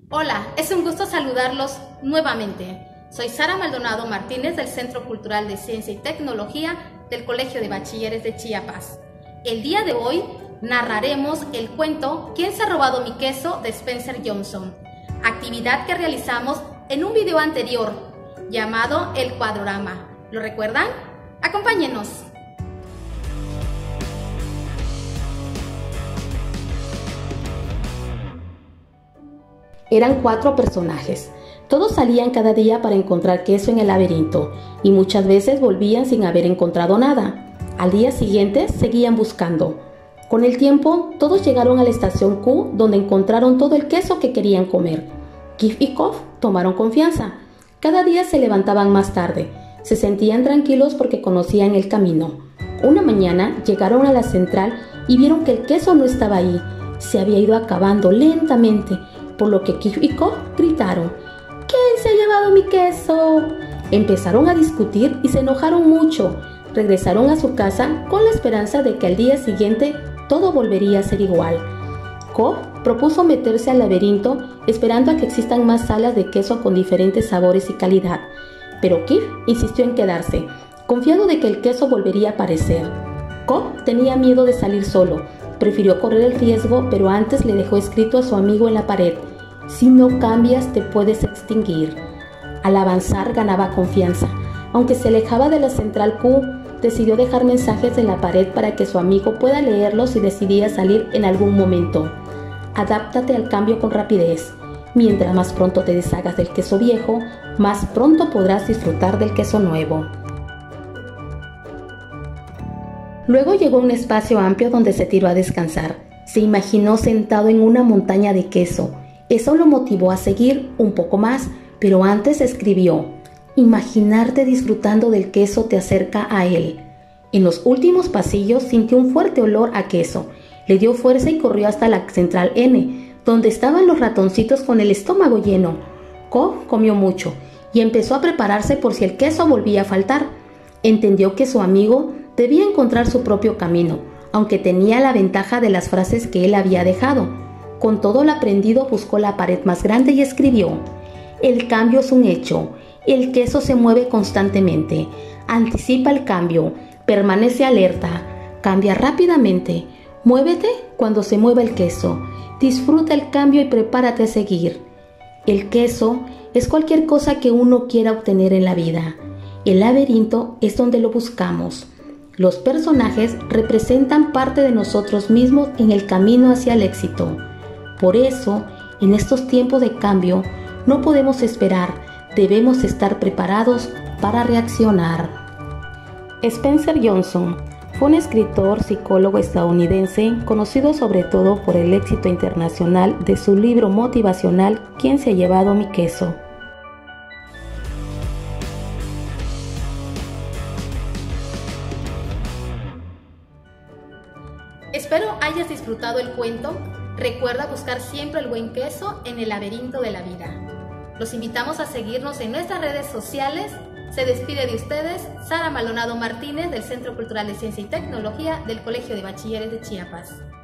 Hola, es un gusto saludarlos nuevamente. Soy Sara Maldonado Martínez del Centro Cultural de Ciencia y Tecnología del Colegio de Bachilleres de Chiapas. El día de hoy narraremos el cuento ¿Quién se ha robado mi queso? De Spencer Johnson, actividad que realizamos en un video anterior llamado El Cuadrorama. ¿Lo recuerdan? Acompáñenos. Eran 4 personajes. Todos salían cada día para encontrar queso en el laberinto y muchas veces volvían sin haber encontrado nada. Al día siguiente seguían buscando. Con el tiempo, todos llegaron a la estación Q, donde encontraron todo el queso que querían comer. Kif y Kof tomaron confianza. Cada día se levantaban más tarde. Se sentían tranquilos porque conocían el camino. Una mañana llegaron a la central y vieron que el queso no estaba ahí. Se había ido acabando lentamente, por lo que Kif y Kof gritaron: ¿Quién se ha llevado mi queso? Empezaron a discutir y se enojaron mucho. Regresaron a su casa con la esperanza de que al día siguiente todo volvería a ser igual. Kof propuso meterse al laberinto esperando a que existan más salas de queso con diferentes sabores y calidad, pero Kif insistió en quedarse, confiado de que el queso volvería a aparecer. Kof tenía miedo de salir solo, prefirió correr el riesgo, pero antes le dejó escrito a su amigo en la pared: si no cambias te puedes extinguir. Al avanzar ganaba confianza. Aunque se alejaba de la central Q, decidió dejar mensajes en la pared para que su amigo pueda leerlos si decidía salir en algún momento. Adáptate al cambio con rapidez. Mientras más pronto te deshagas del queso viejo, más pronto podrás disfrutar del queso nuevo. Luego llegó a un espacio amplio donde se tiró a descansar. Se imaginó sentado en una montaña de queso. Eso lo motivó a seguir un poco más, pero antes escribió: imaginarte disfrutando del queso te acerca a él. En los últimos pasillos sintió un fuerte olor a queso. Le dio fuerza y corrió hasta la central N, donde estaban los ratoncitos con el estómago lleno. Kof comió mucho y empezó a prepararse por si el queso volvía a faltar. Entendió que su amigo debía encontrar su propio camino, aunque tenía la ventaja de las frases que él había dejado. Con todo lo aprendido, buscó la pared más grande y escribió: el cambio es un hecho. El queso se mueve constantemente. Anticipa el cambio. Permanece alerta. Cambia rápidamente. Muévete cuando se mueva el queso. Disfruta el cambio y prepárate a seguir. El queso es cualquier cosa que uno quiera obtener en la vida. El laberinto es donde lo buscamos. Los personajes representan parte de nosotros mismos en el camino hacia el éxito. Por eso, en estos tiempos de cambio, no podemos esperar, debemos estar preparados para reaccionar. Spencer Johnson fue un escritor, psicólogo estadounidense, conocido sobre todo por el éxito internacional de su libro motivacional ¿Quién se ha llevado mi queso? Espero hayas disfrutado el cuento. Recuerda buscar siempre el buen queso en el laberinto de la vida. Los invitamos a seguirnos en nuestras redes sociales. Se despide de ustedes Sara Maldonado Martínez del Centro Cultural de Ciencia y Tecnología del Colegio de Bachilleres de Chiapas.